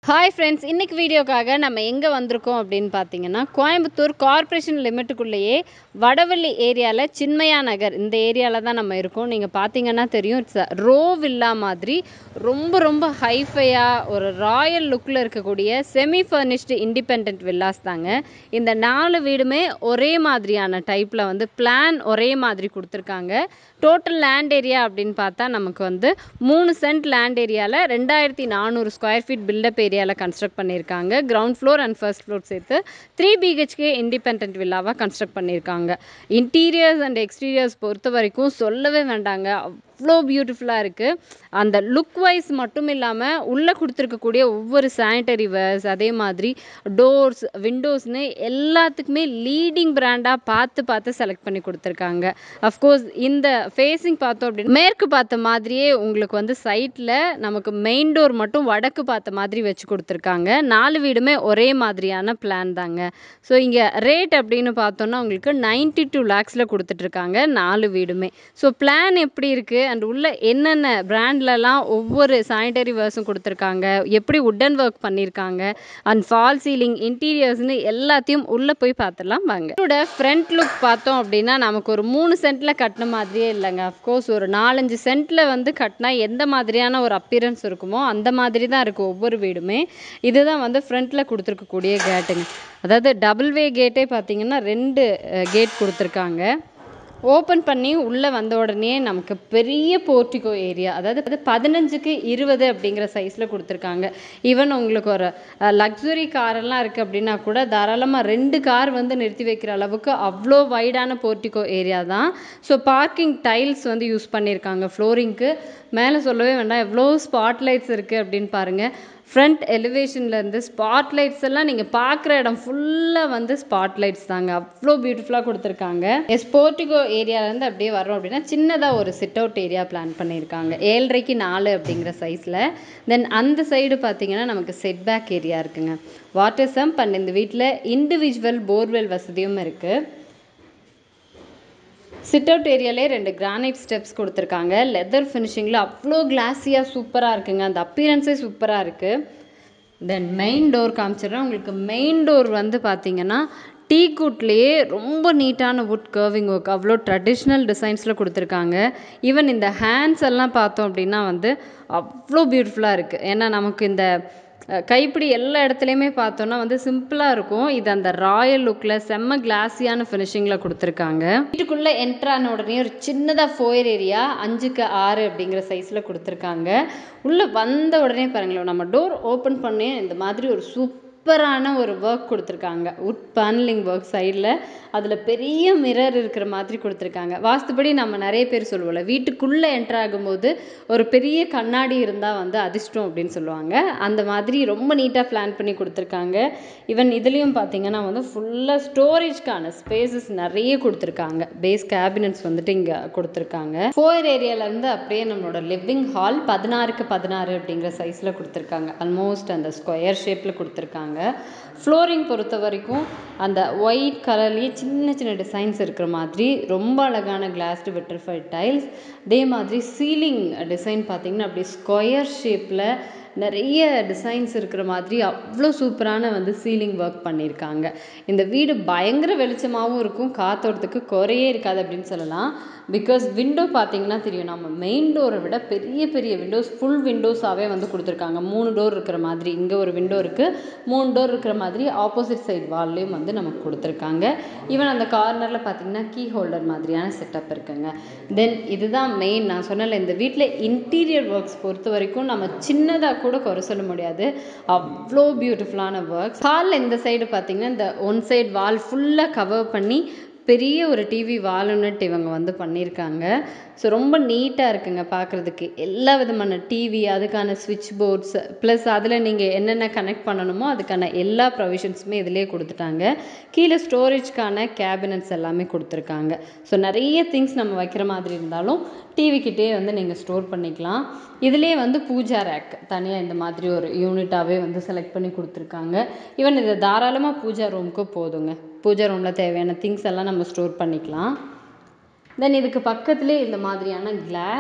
Hi friends, இன்றைக்கி வீடியோக்காக நம்ம எங்கே வந்திருக்கோம் அப்படின்னு பார்த்தீங்கன்னா, கோயம்புத்தூர் கார்ப்பரேஷன் லிமிட்டுக்குள்ளேயே வடவள்ளி ஏரியாவில் சின்மயா நகர் இந்த ஏரியாவில் தான் நம்ம இருக்கோம். நீங்கள் பார்த்தீங்கன்னா தெரியும், இட்ஸ் ரோ வில்லா மாதிரி ரொம்ப ரொம்ப ஹைஃபையாக ஒரு ராயல் லுக்கில் இருக்கக்கூடிய செமி ஃபர்னிஷ்டு இண்டிபெண்ட் வில்லாஸ் தாங்க. இந்த 4 வீடுமே ஒரே மாதிரியான டைப்பில் வந்து பிளான் ஒரே மாதிரி கொடுத்துருக்காங்க. டோட்டல் லேண்ட் ஏரியா அப்படின்னு பார்த்தா நமக்கு வந்து 3 சென்ட் லேண்ட் ஏரியாவில் 2400 ஸ்கொயர் ஃபீட் பில்டப் ஏரியாவில் கன்ஸ்ட்ரக்ட் பண்ணியிருக்காங்க. Ground floor and first floor சேர்த்து 3 BHK இண்டிபெண்ட் வில்லாவாக கன்ஸ்ட்ரக்ட் பண்ணியிருக்காங்க. இன்டீரியர்ஸ் அண்ட் எக்ஸ்டீரியர்ஸ் பொறுத்த வரைக்கும் சொல்லவே வேண்டாங்க, அவ்வளோ பியூட்டிஃபுல்லாக இருக்குது. அந்த லுக் வைஸ் மட்டும் இல்லாமல் உள்ளே கொடுத்துருக்கக்கூடிய ஒவ்வொரு சானிட்டரி வேர்ஸ், அதே மாதிரி டோர்ஸ், விண்டோஸ்னு எல்லாத்துக்குமே லீடிங் பிராண்டாக பார்த்து செலக்ட் பண்ணி கொடுத்துருக்காங்க. அஃப்கோர்ஸ் இந்த ஃபேஸிங் பார்த்தோம் அப்படின்னு மேற்கு பார்த்த மாதிரியே உங்களுக்கு வந்து சைட்டில் நமக்கு மெயின் டோர் மட்டும் வடக்கு பார்த்த மாதிரி வச்சு கொடுத்துருக்காங்க. 4 வீடுமே ஒரே மாதிரியான பிளான் தாங்க. ஸோ இங்கே ரேட் அப்படின்னு பார்த்தோன்னா உங்களுக்கு 92 lakhஸில் கொடுத்துட்ருக்காங்க 4 வீடுமே. ஸோ பிளான் எப்படி இருக்குது அண்ட் உள்ள என்னென்ன பிராண்ட்லலாம் ஒவ்வொரு சானிட்டரி வேர்ஸும் கொடுத்துருக்காங்க, எப்படி உட்டன் ஒர்க் பண்ணியிருக்காங்க அண்ட் ஃபால் சீலிங், இன்டீரியர்ஸ்னு எல்லாத்தையும் உள்ளே போய் பார்த்துடலாம் வாங்க. இதோட ஃப்ரண்ட் லுக் பார்த்தோம் அப்படின்னா நமக்கு ஒரு 3 சென்ட்டில் கட்டின மாதிரியே இல்லைங்க. அஃப்கோர்ஸ் ஒரு 4-5 சென்ட்டில் வந்து கட்டினா எந்த மாதிரியான ஒரு அப்பியரன்ஸ் இருக்குமோ அந்த மாதிரி தான் இருக்குது ஒவ்வொரு வீடுமே. இதுதான் வந்து ஃப்ரண்ட்டில் கொடுத்துருக்கக்கூடிய கேட்டுங்க. அதாவது டபுள் வே கேட்டே பார்த்தீங்கன்னா 2 கேட் கொடுத்துருக்காங்க. ஓப்பன் பண்ணி உள்ளே வந்த உடனே நமக்கு பெரிய போர்ட்டிகோ ஏரியா, அதாவது 15க்கு 20 அப்படிங்கிற சைஸில் கொடுத்துருக்காங்க. ஈவன் உங்களுக்கு ஒரு லக்ஸுரி காரெல்லாம் இருக்குது அப்படின்னா கூட தாராளமாக 2 கார் வந்து நிறுத்தி வைக்கிற அளவுக்கு அவ்வளோ வைடான போர்ட்டிகோ ஏரியா தான். ஸோ பார்க்கிங் டைல்ஸ் வந்து யூஸ் பண்ணியிருக்காங்க ஃப்ளோரிங்க்கு. மேலே சொல்லவே வேண்டாம், எவ்வளோ ஸ்பாட்லைட்ஸ் இருக்குது அப்படின்னு பாருங்கள். ஃப்ரண்ட் எலிவேஷன்லேருந்து ஸ்பாட்லைட்ஸ் எல்லாம் நீங்கள் பார்க்குற இடம் ஃபுல்லாக வந்து ஸ்பாட்லைட்ஸ் தாங்க. அவ்வளோ பியூட்டிஃபுல்லாக கொடுத்துருக்காங்க. போர்ட்டிகோ ஏரியாவிலேருந்து அப்படியே வரோம் அப்படின்னா சின்னதாக ஒரு சிட் அவுட் ஏரியா பிளான் பண்ணியிருக்காங்க 7.5க்கு 4 அப்படிங்கிற சைஸில். தென் அந்த சைடு பார்த்தீங்கன்னா நமக்கு செட் பேக் ஏரியா இருக்குங்க. வாட்டர் சம்ப் அண்ட் இந்த வீட்டில் இண்டிவிஜுவல் போர்வெல் வசதியும் இருக்குது. சிட் அவுட் ஏரியாலே 2 கிரானைட் ஸ்டெப்ஸ் கொடுத்துருக்காங்க. லெதர் ஃபினிஷிங்கில் அவ்வளோ கிளாஸியாக சூப்பராக இருக்குங்க. அந்த அப்பியரன்ஸே சூப்பராக இருக்குது. தென் மெயின் டோர் காமிச்சிடுறேன். உங்களுக்கு மெயின் டோர் வந்து பார்த்தீங்கன்னா டீக்குட்லேயே ரொம்ப நீட்டான வுட் கர்விங் ஒர்க், அவ்வளோ ட்ரெடிஷ்னல் டிசைன்ஸில் கொடுத்துருக்காங்க. ஈவன் இந்த ஹேண்ட்ஸ் எல்லாம் பார்த்தோம் அப்படின்னா வந்து அவ்வளோ பியூட்டிஃபுல்லாக இருக்குது. ஏன்னா நமக்கு இந்த கைப்பிடி எல்லா இடத்துலையுமே பார்த்தோன்னா வந்து சிம்பிளாக இருக்கும். இது அந்த ராயல் லுக்கில் செம்ம கிளாஸியான ஃபினிஷிங்கில் கொடுத்துருக்காங்க. வீட்டுக்குள்ளே என்ட்ரான உடனே ஒரு சின்னதாக ஃபோயர் ஏரியா 5க்கு 6 அப்படிங்கிற சைஸில் கொடுத்துருக்காங்க. உள்ளே வந்த உடனே பாருங்களேன், நம்ம டோர் ஓப்பன் பண்ணி இந்த மாதிரி ஒரு சூப்பரான ஒரு ஒர்க் கொடுத்துருக்காங்க. வுட் பேனலிங் ஒர்க் சைடில், அதில் பெரிய மிரர் இருக்கிற மாதிரி கொடுத்துருக்காங்க. வாஸ்துபடி நம்ம நிறைய பேர் சொல்லுவோம்ல, வீட்டுக்குள்ளே என்ட்ரு ஆகும்போது ஒரு பெரிய கண்ணாடி இருந்தால் வந்து அதிர்ஷ்டம் அப்படின்னு சொல்லுவாங்க. அந்த மாதிரி ரொம்ப நீட்டாக பிளான் பண்ணி கொடுத்துருக்காங்க. ஈவன் இதுலேயும் பார்த்தீங்கன்னா வந்து ஃபுல்லாக ஸ்டோரேஜ்க்கான ஸ்பேசஸ் நிறைய கொடுத்துருக்காங்க. பேஸ் கேபினட்ஸ் வந்துட்டு இங்கே கொடுத்துருக்காங்க. ஃபோயர் ஏரியாவிலேருந்து அப்படியே நம்மளோட லிவிங் ஹால் 16க்கு 16 அப்படிங்கிற சைஸில் கொடுத்துருக்காங்க. ஆல்மோஸ்ட் அந்த ஸ்கொயர் ஷேப்பில் கொடுத்துருக்காங்க. ஃப்ளோரிங் பொறுத்த வரைக்கும் அந்த ஒயிட் கலர்லேயே சின்ன சின்ன டிசைன்ஸ் இருக்கிற மாதிரி ரொம்ப அழகான கிளாஸ்டு விட்ரிஃபைட் டைல்ஸ். அதே மாதிரி சீலிங் டிசைன் பார்த்திங்கன்னா அப்படியே ஸ்கொயர் ஷேப்பில் நிறைய டிசைன்ஸ் இருக்கிற மாதிரி அவ்வளோ சூப்பரான வந்து சீலிங் ஒர்க் பண்ணியிருக்காங்க. இந்த வீடு பயங்கர வெளிச்சமாகவும் இருக்கும், காத்தோட்டத்துக்கு குறையே இருக்காது அப்படின்னு சொல்லலாம். பிகாஸ் விண்டோ பார்த்தீங்கன்னா தெரியும், நம்ம மெயின் டோரை விட பெரிய பெரிய விண்டோஸ், ஃபுல் விண்டோஸாகவே வந்து கொடுத்துருக்காங்க. 3 டோர் இருக்கிற மாதிரி இங்கே ஒரு விண்டோ இருக்குது, 3 டோர் இருக்கிற மாதிரி ஆப்போசிட் சைட் வால்லையும் வந்து நமக்கு கொடுத்துருக்காங்க. ஈவன் அந்த கார்னரில் பார்த்தீங்கன்னா கீ ஹோல்டர் மாதிரியான செட்டப் இருக்குங்க. தென் இதுதான் மெயின். நான் சொன்னல, இந்த வீட்டில் இன்டீரியர் ஒர்க்ஸ் பொறுத்த வரைக்கும் நம்ம சின்னதாக கூட குறை சொல்ல முடியாது, அவ்வளோ பியூட்டிஃபுல்லான ஒர்க்ஸ். ஹாலில் இந்த சைடு பார்த்தீங்கன்னா இந்த ஒன் சைடு வால் ஃபுல்லாக கவர் பண்ணி பெரிய ஒரு டிவி வால்நட் இவங்க வந்து பண்ணியிருக்காங்க. ஸோ ரொம்ப நீட்டாக இருக்குங்க பார்க்குறதுக்கு. எல்லா விதமான டிவி, அதுக்கான ஸ்விட்ச் போர்ட்ஸ், ப்ளஸ் அதில் நீங்கள் என்னென்ன கனெக்ட் பண்ணணுமோ அதுக்கான எல்லா ப்ரொவிஷன்ஸுமே இதிலே கொடுத்துட்டாங்க. கீழே ஸ்டோரேஜ்க்கான கேபினட்ஸ் எல்லாமே கொடுத்துருக்காங்க. ஸோ நிறைய திங்ஸ் நம்ம வைக்கிற மாதிரி இருந்தாலும் டிவிக்கிட்டே வந்து நீங்கள் ஸ்டோர் பண்ணிக்கலாம். இதிலே வந்து பூஜா ரேக் தனியாக இந்த மாதிரி ஒரு யூனிட்டாகவே வந்து செலக்ட் பண்ணி கொடுத்துருக்காங்க. ஈவன் இது தாராளமாக பூஜா ரூமுக்கு போதுங்க. பூஜா ரூமில் தேவையான திங்ஸ் எல்லாம் நம்ம ஸ்டோர் பண்ணிக்கலாம். தென் இதுக்கு பக்கத்துலேயே இந்த மாதிரியான கிளாஸ்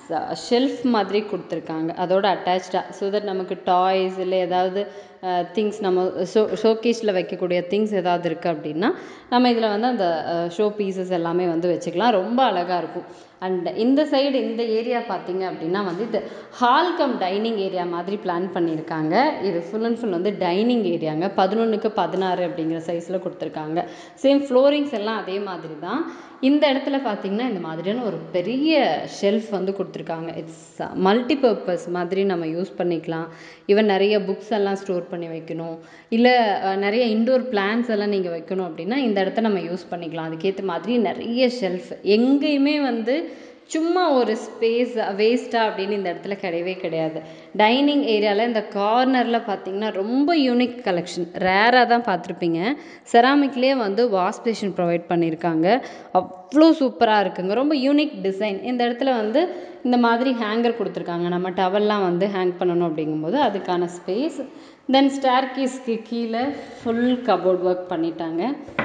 ஷெல்ஃப் மாதிரி கொடுத்துருக்காங்க அதோட அட்டாச்சாக. ஸோ தட் நமக்கு டாய்ஸ் இல்லை ஏதாவது திங்ஸ் நம்ம ஷோகேஸில் வைக்கக்கூடிய திங்ஸ் ஏதாவது இருக்குது அப்படின்னா நம்ம இதில் வந்து அந்த ஷோ பீசஸ் எல்லாமே வந்து வச்சுக்கலாம். ரொம்ப அழகாக இருக்கும். அண்ட் இந்த சைடு இந்த ஏரியா பார்த்திங்க அப்படின்னா வந்து இது ஹால் கம் டைனிங் ஏரியா மாதிரி பிளான் பண்ணியிருக்காங்க. இது ஃபுல் அண்ட் ஃபுல் வந்து டைனிங் ஏரியாங்க. 11x16 அப்படிங்கிற சைஸில் கொடுத்துருக்காங்க. சேம் ஃப்ளோரிங்ஸ் எல்லாம் அதே மாதிரி தான். இந்த இடத்துல பார்த்திங்கன்னா இந்த மாதிரியான ஒரு பெரிய ஷெல்ஃப் வந்து கொடுத்துருக்காங்க. இட்ஸ் மல்டிபர்பஸ் மாதிரி நம்ம யூஸ் பண்ணிக்கலாம். ஈவன் நிறைய புக்ஸ் எல்லாம் ஸ்டோர் பண்ணி வைக்கணும், இல்லை நிறைய இன்டோர் பிளான்ஸ் எல்லாம் நீங்கள் வைக்கணும் அப்படின்னா இந்த இடத்த நம்ம யூஸ் பண்ணிக்கலாம். அதுக்கேற்ற மாதிரி நிறைய ஷெல்ஃப், எங்கேயுமே வந்து சும்மா ஒரு ஸ்பேஸ் வேஸ்ட்டாக அப்படின்னு இந்த இடத்துல கிடையவே கிடையாது. டைனிங் ஏரியாவில் இந்த கார்னரில் பார்த்திங்கன்னா ரொம்ப யூனிக் கலெக்ஷன், ரேராக தான் பார்த்துருப்பீங்க. செராமிக்லேயே வந்து வாஷ் பேஷன் ப்ரொவைட் பண்ணியிருக்காங்க. அவ்வளோ சூப்பராக இருக்குங்க. ரொம்ப யூனிக் டிசைன். இந்த இடத்துல வந்து இந்த மாதிரி ஹேங்கர் கொடுத்துருக்காங்க. நம்ம டவல்லாம் வந்து ஹேங் பண்ணணும் அப்படிங்கும்போது அதுக்கான ஸ்பேஸ். தென் ஸ்டேர்கேஸ்க்கு கீழே ஃபுல் கபோர்ட் ஒர்க் பண்ணிட்டாங்க.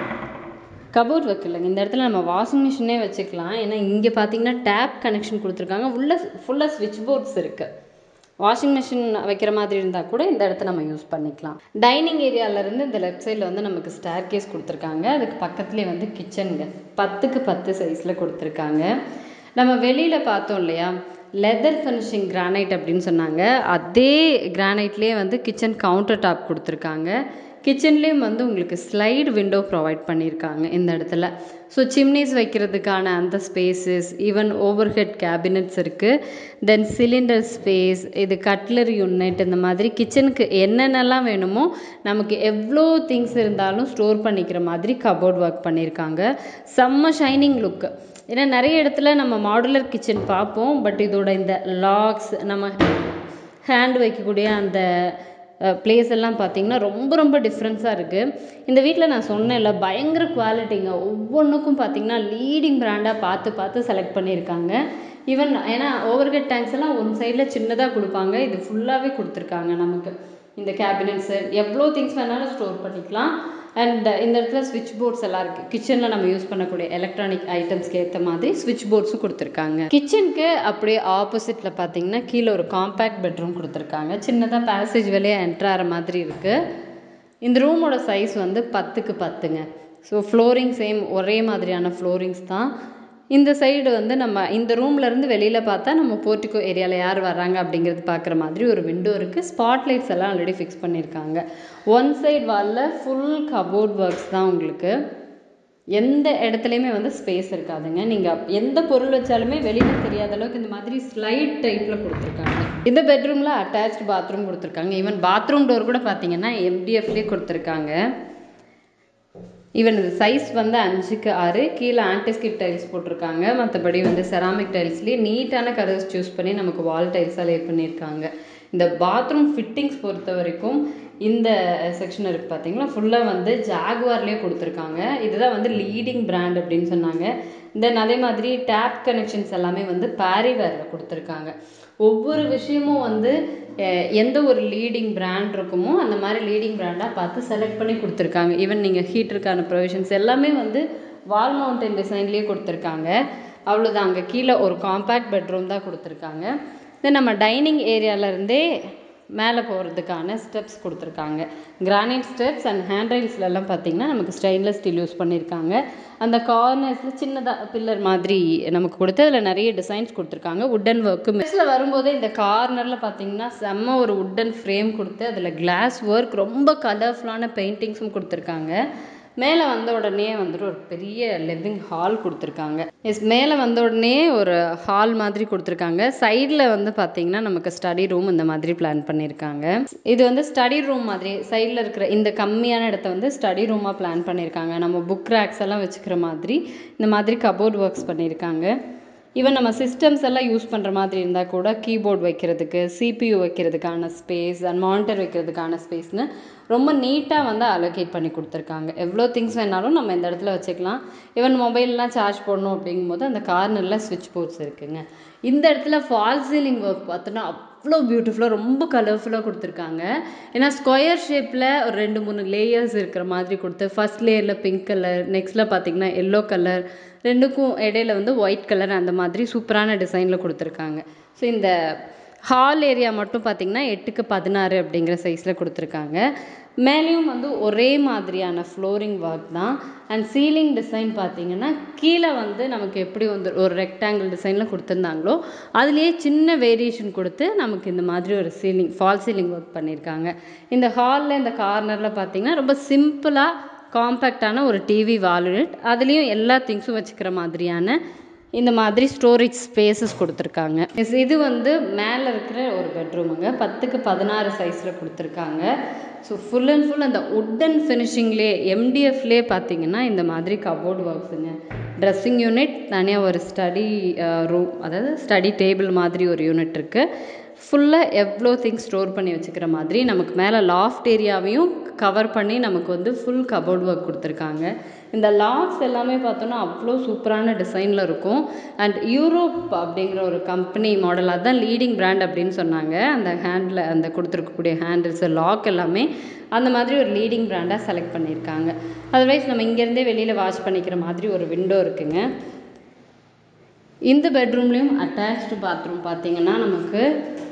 கபோர்ட் ஒர்க் இல்லைங்க, இந்த இடத்துல நம்ம வாஷிங் மிஷினே வச்சுக்கலாம். ஏன்னா இங்கே பார்த்தீங்கன்னா டேப் கனெக்ஷன் கொடுத்துருக்காங்க. ஃபுல்லாக ஸ்விட்ச் போர்ட்ஸ் இருக்குது. வாஷிங் மிஷின் வைக்கிற மாதிரி இருந்தால் கூட இந்த இடத்த நம்ம யூஸ் பண்ணிக்கலாம். டைனிங் ஏரியாவிலேருந்து இந்த லெஃப்ட் சைடில் வந்து நமக்கு ஸ்டேர்கேஸ் கொடுத்துருக்காங்க. அதுக்கு பக்கத்துலேயே வந்து கிச்சனுங்க 10x10 சைஸில் கொடுத்துருக்காங்க. நம்ம வெளியில் பார்த்தோம் இல்லையா, லெதர் ஃபினிஷிங் கிரானைட் அப்படின்னு சொன்னாங்க. அதே கிரானைட்லேயே வந்து கிச்சன் கவுண்டர் டாப் கொடுத்துருக்காங்க. கிச்சன்லேயும் வந்து உங்களுக்கு ஸ்லைடு விண்டோ ப்ரொவைட் பண்ணியிருக்காங்க இந்த இடத்துல. ஸோ சிம்னிஸ் வைக்கிறதுக்கான அந்த spaces, even overhead cabinets இருக்குது. தென் சிலிண்டர் ஸ்பேஸ், இது கட்லரி யூனிட், இந்த மாதிரி கிச்சனுக்கு என்னென்னலாம் வேணுமோ நமக்கு எவ்வளோ திங்ஸ் இருந்தாலும் ஸ்டோர் பண்ணிக்கிற மாதிரி கபோர்ட் ஒர்க் பண்ணியிருக்காங்க. செம்ம ஷைனிங் லுக்கு. ஏன்னா நிறைய இடத்துல நம்ம மாடுலர் கிச்சன் பார்ப்போம், பட் இதோட இந்த லாக்ஸ், நம்ம ஹேண்ட் வைக்கக்கூடிய அந்த பிளேஸ் எல்லாம் பார்த்திங்கன்னா ரொம்ப டிஃப்ரென்ஸாக இருக்குது. இந்த வீட்டில் நான் சொன்னேன்ல பயங்கர குவாலிட்டிங்க. ஒவ்வொன்றுக்கும் பார்த்திங்கன்னா லீடிங் பிராண்டாக பார்த்து செலக்ட் பண்ணியிருக்காங்க. ஈவன் ஏன்னா ஓவர்ஹெட் டேங்க்ஸ் எல்லாம் ஒன் சைடில் சின்னதாக கொடுப்பாங்க, இது ஃபுல்லாகவே கொடுத்துருக்காங்க. நமக்கு இந்த கேபினட்ஸு எவ்வளோ திங்ஸ் வேணாலும் ஸ்டோர் பண்ணிக்கலாம். அண்ட் இந்த இடத்துல ஸ்விட்ச் போர்ட்ஸ் எல்லாம் இருக்குது. கிச்சனில் நம்ம யூஸ் பண்ணக்கூடிய எலக்ட்ரானிக் ஐட்டம்ஸ்க்கு ஏற்ற மாதிரி ஸ்விட்ச் போர்ட்ஸும் கொடுத்துருக்காங்க. கிச்சனுக்கு அப்படியே ஆப்போசிட்டில் பார்த்தீங்கன்னா கீழே ஒரு காம்பேக்ட் பெட்ரூம் கொடுத்துருக்காங்க. சின்னதாக பேசேஜ் வழியே என்ட்ரு ஆகிற மாதிரி இருக்குது. இந்த ரூமோட சைஸ் வந்து 10x10ங்க. ஸோ ஃப்ளோரிங் சேம் ஒரே மாதிரியான ஃப்ளோரிங்ஸ் தான். இந்த சைடு வந்து நம்ம இந்த ரூம்லேருந்து வெளியில் பார்த்தா நம்ம போர்ட்டிகோ ஏரியாவில் யார் வர்றாங்க அப்படிங்கிறது பார்க்குற மாதிரி ஒரு விண்டோ இருக்குது. ஸ்பாட் லைட்ஸ் எல்லாம் ஆல்ரெடி ஃபிக்ஸ் பண்ணியிருக்காங்க. ஒன் சைடு வாலில் ஃபுல் கபோர்ட் ஒர்க்ஸ் தான். உங்களுக்கு எந்த இடத்துலையுமே வந்து ஸ்பேஸ் இருக்காதுங்க. நீங்கள் எந்த பொருள் வச்சாலுமே வெளியில் தெரியாத அளவுக்கு இந்த மாதிரி ஸ்லைட் டைப்பில் கொடுத்துருக்காங்க. இந்த பெட்ரூமில் அட்டாச்டு பாத்ரூம் கொடுத்துருக்காங்க. ஈவன் பாத்ரூம் டோர் கூட பார்த்தீங்கன்னா MDFலேயே கொடுத்துருக்காங்க. ஈவன் இது சைஸ் வந்து 5x6, கீழே ஆன்டிஸ்கிட் டைல்ஸ் போட்டிருக்காங்க. மற்றபடி வந்து செராமிக் டைல்ஸ்லேயே நீட்டான கலர்ஸ் சூஸ் பண்ணி நமக்கு வால் டைல்ஸாக லே பண்ணியிருக்காங்க. இந்த பாத்ரூம் ஃபிட்டிங்ஸ் பொறுத்த வரைக்கும் இந்த செக்ஷன் இருக்குது பார்த்தீங்களா, ஃபுல்லாக வந்து ஜாகுவார்லேயே கொடுத்துருக்காங்க. இதுதான் வந்து லீடிங் பிராண்ட் அப்படின்னு சொன்னாங்க. தென் அதே மாதிரி டேப் கனெக்ஷன்ஸ் எல்லாமே வந்து பாரிவேரில் கொடுத்துருக்காங்க. ஒவ்வொரு விஷயமும் வந்து எந்த ஒரு லீடிங் பிராண்ட் இருக்குமோ அந்த மாதிரி லீடிங் பிராண்டாக பார்த்து செலக்ட் பண்ணி கொடுத்துருக்காங்க. ஈவன் நீங்கள் ஹீட்டருக்கான ப்ரொவிஷன்ஸ் எல்லாமே வந்து வால் மவுண்டன் டிசைன்லேயே கொடுத்துருக்காங்க. அவ்வளோதான். அங்கே கீழே ஒரு காம்பேக்ட் பெட்ரூம் தான் கொடுத்துருக்காங்க. தென் நம்ம டைனிங் ஏரியாவிலேருந்தே மேலே போகிறதுக்கான ஸ்டெப்ஸ் கொடுத்துருக்காங்க. கிரானைட் ஸ்டெப்ஸ் அண்ட் ஹேண்ட்ரைல்ஸ்லாம் பார்த்திங்கன்னா நமக்கு ஸ்டெயின்லெஸ் ஸ்டீல் யூஸ் பண்ணியிருக்காங்க. அந்த கார்னர்ஸில் சின்னதாக பில்லர் மாதிரி நமக்கு கொடுத்து அதில் நிறைய டிசைன்ஸ் கொடுத்துருக்காங்க. உட்டன் ஒர்க்கு மெஸ்ஸில் வரும்போது இந்த கார்னரில் பார்த்திங்கன்னா செம்ம ஒரு உட்டன் ஃப்ரேம் கொடுத்து அதில் கிளாஸ் ஒர்க், ரொம்ப கலர்ஃபுல்லான பெயிண்டிங்ஸும் கொடுத்துருக்காங்க. மேலே வந்த உடனே வந்துட்டு ஒரு பெரிய லிவிங் ஹால் கொடுத்துருக்காங்க. மேலே வந்த உடனே ஒரு ஹால் மாதிரி கொடுத்துருக்காங்க. சைடில் வந்து பார்த்திங்கன்னா நமக்கு ஸ்டடி ரூம் இந்த மாதிரி பிளான் பண்ணியிருக்காங்க. இது வந்து ஸ்டடி ரூம் மாதிரி சைடில் இருக்கிற இந்த கம்மியான இடத்த வந்து ஸ்டடி ரூமாக பிளான் பண்ணியிருக்காங்க. நம்ம புக் ரேக்ஸ் எல்லாம் வச்சுக்கிற மாதிரி இந்த மாதிரி கபோர்ட் ஒர்க்ஸ் பண்ணியிருக்காங்க. ஈவன் நம்ம சிஸ்டம்ஸ் எல்லாம் யூஸ் பண்ணுற மாதிரி இருந்தால் கூட கீபோர்ட் வைக்கிறதுக்கு, CPU வைக்கிறதுக்கான ஸ்பேஸ் அண்ட் மானிட்டர் வைக்கிறதுக்கான ஸ்பேஸ்னு ரொம்ப நீட்டாக வந்து அலோகேட் பண்ணி கொடுத்துருக்காங்க. எவ்வளோ திங்ஸ் வேணாலும் நம்ம இந்த இடத்துல வச்சுக்கலாம். ஈவன் மொபைல்லாம் சார்ஜ் பண்ணணும் அப்படிங்கும்போது அந்த கார்னரில் ஸ்விட்ச் போர்ட்ஸ் இருக்குதுங்க. இந்த இடத்துல ஃபால் சீலிங் ஒர்க் பார்த்தோன்னா அவ்வளோ பியூட்டிஃபுல்லாக ரொம்ப கலர்ஃபுல்லாக கொடுத்துருக்காங்க. ஏன்னா ஸ்கொயர் ஷேப்பில் ஒரு 2-3 லேயர்ஸ் இருக்கிற மாதிரி கொடுத்து, ஃபர்ஸ்ட் லேயரில் பிங்க் கலர், நெக்ஸ்ட்டில் பார்த்தீங்கன்னா எல்லோ கலர், ரெண்டுக்கும் இடையில வந்து ஒயிட் கலர், அந்த மாதிரி சூப்பரான டிசைனில் கொடுத்துருக்காங்க. ஸோ இந்த ஹால் ஏரியா மட்டும் பார்த்திங்கன்னா 8x16 அப்படிங்கிற சைஸில் கொடுத்துருக்காங்க. மேலேயும் வந்து ஒரே மாதிரியான ஃப்ளோரிங் ஒர்க் தான். அண்ட் சீலிங் டிசைன் பார்த்திங்கன்னா கீழே வந்து நமக்கு எப்படி வந்து ஒரு ரெக்டாங்கிள் டிசைனில் கொடுத்துருந்தாங்களோ அதுலேயே சின்ன வேரியேஷன் கொடுத்து நமக்கு இந்த மாதிரி ஒரு ஃபால் சீலிங் ஒர்க் பண்ணியிருக்காங்க. இந்த ஹாலில் இந்த கார்னரில் பார்த்திங்கன்னா ரொம்ப சிம்பிளாக காம்பேக்டான ஒரு டிவி வால் யூனிட், அதுலேயும் எல்லா திங்ஸும் வச்சுக்கிற மாதிரியான இந்த மாதிரி ஸ்டோரேஜ் ஸ்பேசஸ் கொடுத்துருக்காங்க. இது வந்து மேலே இருக்கிற ஒரு பெட்ரூமுங்க, 10x16 சைஸில் கொடுத்துருக்காங்க. ஸோ ஃபுல் அண்ட் ஃபுல் அந்த உட்டன் ஃபினிஷிங்லேயே எம்டிஎஃப்லேயே பார்த்தீங்கன்னா இந்த மாதிரி கபோர்ட் ஒர்க்ஸுங்க. ட்ரெஸ்ஸிங் யூனிட் தனியாக, ஒரு ஸ்டடி ரூம், அதாவது ஸ்டடி டேபிள் மாதிரி ஒரு யூனிட் இருக்குது. ஃபுல்லாக எவ்வளோ திங்ஸ் ஸ்டோர் பண்ணி வச்சுக்கிற மாதிரி, நமக்கு மேலே லாஃப்ட் ஏரியாவையும் கவர் பண்ணி நமக்கு வந்து ஃபுல் கபோர்ட் ஒர்க் கொடுத்துருக்காங்க. இந்த லாக்ஸ் எல்லாமே பார்த்தோன்னா அவ்வளோ சூப்பரான டிசைனில் இருக்கும். அண்ட் யூரோப் அப்படிங்கிற ஒரு கம்பெனி மாடல், அதுதான் லீடிங் பிராண்ட் அப்படின்னு சொன்னாங்க. அந்த ஹேண்டில் அந்த கொடுத்துருக்கக்கூடிய ஹேண்டில்ஸ், லாக் எல்லாமே அந்த மாதிரி ஒரு லீடிங் பிராண்டாக செலக்ட் பண்ணியிருக்காங்க. அதர்வைஸ் நம்ம இங்கேருந்தே வெளியில் வாஷ் பண்ணிக்கிற மாதிரி ஒரு விண்டோ இருக்குங்க. இந்த பெட்ரூம்லேயும் அட்டாச்டு பாத்ரூம் பார்த்திங்கன்னா நமக்கு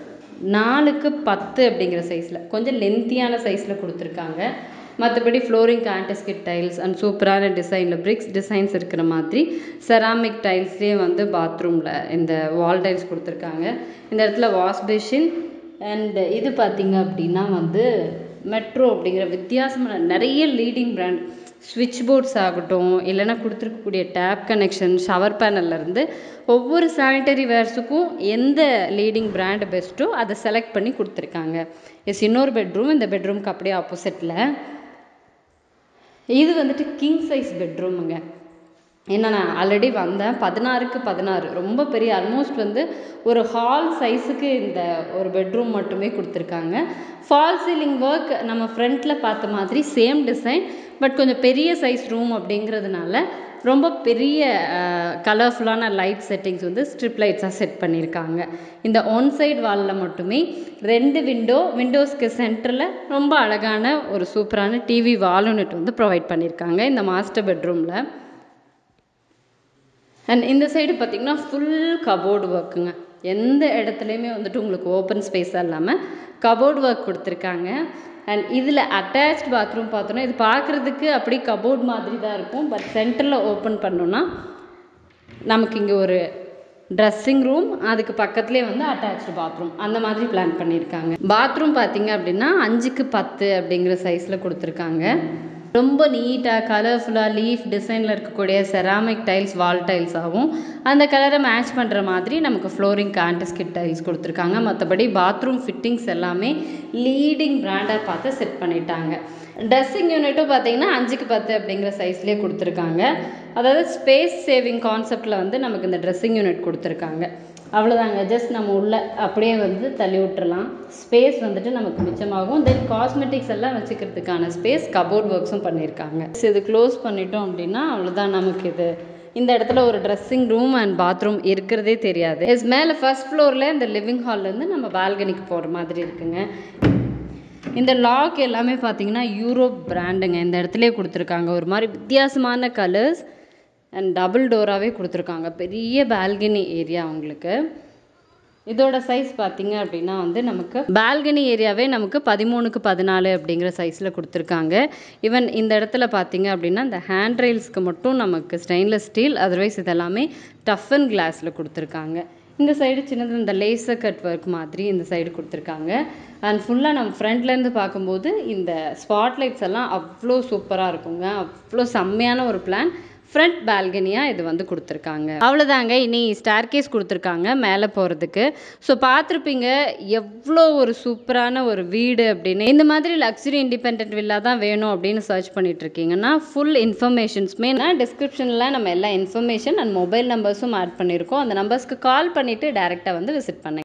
4x10 அப்படிங்கிற சைஸில் கொஞ்சம் லென்த்தியான சைஸில் கொடுத்துருக்காங்க. மற்றபடி ஃப்ளோரிங் ஆன்டிஸ்கிட் டைல்ஸ் அண்ட் சூப்பரான டிசைனில் பிரிக்ஸ் டிசைன்ஸ் இருக்கிற மாதிரி செராமிக் டைல்ஸ்லேயே வந்து பாத்ரூமில் இந்த வால் டைல்ஸ் கொடுத்துருக்காங்க. இந்த இடத்துல வாஷ் பேஷின் அண்ட் இது பார்த்திங்க அப்படின்னா வந்து மெட்ரோ அப்படிங்கிற வித்தியாசமான நிறைய லீடிங் பிராண்ட் ஸ்விட்ச் போர்ட்ஸ் ஆகட்டும், இல்லைன்னா கொடுத்துருக்கக்கூடிய டேப் கனெக்ஷன், ஷவர் பேனல்லேருந்து ஒவ்வொரு சானிட்டரி வேர்ஸுக்கும் எந்த லீடிங் பிராண்ட் பெஸ்ட்டோ அதை செலக்ட் பண்ணி கொடுத்துருக்காங்க. இன்னொரு பெட்ரூம், இந்த பெட்ரூம்க்கு அப்படியே ஆப்போசிட்டில் இது வந்துட்டு கிங் சைஸ் பெட்ரூமுங்க. ஏன்னா நான் ஆல்ரெடி வந்தேன், 16x16 ரொம்ப பெரிய, ஆல்மோஸ்ட் வந்து ஒரு ஹால் சைஸுக்கு இந்த ஒரு பெட்ரூம் மட்டுமே கொடுத்துருக்காங்க. ஃபால் சீலிங் ஒர்க் நம்ம ஃப்ரண்ட்டில் பார்த்த மாதிரி சேம் டிசைன், பட் கொஞ்சம் பெரிய சைஸ் ரூம் அப்படிங்கிறதுனால ரொம்ப பெரிய கலர்ஃபுல்லான லைட் செட்டிங்ஸ் வந்து ஸ்ட்ரிப் லைட்ஸாக செட் பண்ணியிருக்காங்க. இந்த ஒன் சைடு வாலில் மட்டுமே 2 விண்டோஸ்க்கு சென்டரில் ரொம்ப அழகான ஒரு சூப்பரான டிவி வால் யூனிட் வந்து ப்ரொவைட் பண்ணியிருக்காங்க இந்த மாஸ்டர் பெட்ரூமில். அண்ட் இந்த சைடு பார்த்திங்கன்னா ஃபுல் கபோர்டு ஒர்க்குங்க. எந்த இடத்துலையுமே வந்துட்டு உங்களுக்கு ஓப்பன் ஸ்பேஸாக இல்லாமல் கபோர்டு ஒர்க் கொடுத்துருக்காங்க. அண்ட் இதில் அட்டாச்ட் பாத்ரூம் பார்த்தோன்னா இது பார்க்குறதுக்கு அப்படி கபோர்ட் மாதிரி தான் இருக்கும், பட் சென்டரில் ஓப்பன் பண்ணோன்னா நமக்கு இங்கே ஒரு ட்ரெஸ்ஸிங் ரூம், அதுக்கு பக்கத்துலேயே வந்து அட்டாச்டு பாத்ரூம், அந்த மாதிரி பிளான் பண்ணியிருக்காங்க. பாத்ரூம் பார்த்திங்க அப்படின்னா 5x10 அப்படிங்கிற சைஸில் கொடுத்துருக்காங்க. ரொம்ப நீட்டாக கலர்ஃபுல்லாக லீஃப் டிசைனில் இருக்கக்கூடிய செராமிக் டைல்ஸ் வால் டைல்ஸாகவும் அந்த கலரை மேட்ச் பண்ணுற மாதிரி நமக்கு ஃப்ளோரிங் ஆன்டிஸ்கிட் டைல்ஸ் கொடுத்துருக்காங்க. மற்றபடி பாத்ரூம் ஃபிட்டிங்ஸ் எல்லாமே லீடிங் பிராண்டாக பார்த்து செட் பண்ணிட்டாங்க. ட்ரெஸ்ஸிங் யூனிட்டும் பார்த்தீங்கன்னா 5x10 அப்படிங்கிற சைஸ்லேயே கொடுத்துருக்காங்க. அதாவது ஸ்பேஸ் சேவிங் கான்செப்டில் வந்து நமக்கு இந்த ட்ரெஸ்ஸிங் யூனிட் கொடுத்துருக்காங்க. அவ்வளோதாங்க, ஜஸ்ட் நம்ம உள்ளே அப்படியே வந்து தள்ளி விட்டுறலாம். ஸ்பேஸ் வந்துட்டு நமக்கு மிச்சமாகும். தென் காஸ்மெட்டிக்ஸ் எல்லாம் வச்சுக்கிறதுக்கான ஸ்பேஸ் கபோர்ட் ஒர்க்ஸும் பண்ணியிருக்காங்க. இது க்ளோஸ் பண்ணிட்டோம் அப்படின்னா அவ்வளோதான், நமக்கு இது இந்த இடத்துல ஒரு ட்ரெஸ்ஸிங் ரூம் அண்ட் பாத்ரூம் இருக்கிறதே தெரியாது. மேலே ஃபர்ஸ்ட் ஃப்ளோரில் இந்த லிவிங் ஹால்லேருந்து நம்ம பால்கனிக்கு போகிற மாதிரி இருக்குங்க. இந்த லாக் எல்லாமே பார்த்தீங்கன்னா யூரோப் பிராண்டுங்க. இந்த இடத்துலேயே கொடுத்துருக்காங்க. ஒரு மாதிரி வித்தியாசமான கலர்ஸ் அண்ட் டபுள் டோராகவே கொடுத்துருக்காங்க. பெரிய பால்கனி ஏரியா உங்களுக்கு. இதோட சைஸ் பார்த்திங்க அப்படின்னா வந்து நமக்கு பால்கனி ஏரியாவே நமக்கு 13x14 அப்படிங்கிற சைஸில் கொடுத்துருக்காங்க. ஈவன் இந்த இடத்துல பார்த்திங்க அப்படின்னா இந்த ஹேண்ட் ரெயில்ஸ்க்கு மட்டும் நமக்கு ஸ்டெயின்லெஸ் ஸ்டீல், அதர்வைஸ் இதெல்லாமே டஃப் அண்ட் கிளாஸில் கொடுத்துருக்காங்க. இந்த சைடு சின்னது இந்த லேசர் கட் ஒர்க் மாதிரி இந்த சைடு கொடுத்துருக்காங்க. அண்ட் ஃபுல்லாக நம்ம ஃப்ரண்ட்லேருந்து பார்க்கும்போது இந்த ஸ்பாட்லைட்ஸ் எல்லாம் அவ்வளோ சூப்பராக இருக்குங்க. அவ்வளோ செம்மையான ஒரு பிளான். ஃப்ரண்ட் பால்கனியாக இது வந்து கொடுத்துருக்காங்க. அவ்வளோதாங்க. இனி ஸ்டேர்கேஸ் கொடுத்துருக்காங்க மேலே போகிறதுக்கு. ஸோ பார்த்துருப்பீங்க எவ்வளோ ஒரு சூப்பரான ஒரு வீடு அப்படின்னு. இந்த மாதிரி லக்ஸுரி இண்டிபெண்ட் வில்லா தான் வேணும் அப்படின்னு சர்ச் பண்ணிட்டு இருக்கீங்கன்னா ஃபுல் இன்ஃபர்மேஷன்ஸுமே நான் டிஸ்கிரிப்ஷனில் நம்ம எல்லா இன்ஃபர்மேஷன் அண்ட் மொபைல் நம்பர்ஸும் ஆட் பண்ணியிருக்கோம். அந்த நம்பர்ஸ்க்கு கால் பண்ணிவிட்டு டேரெக்டாக வந்து விசிட் பண்ணுங்க.